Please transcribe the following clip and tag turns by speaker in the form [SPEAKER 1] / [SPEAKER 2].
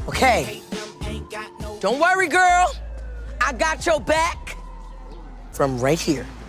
[SPEAKER 1] Okay. Don't worry, girl. I got your back from right here.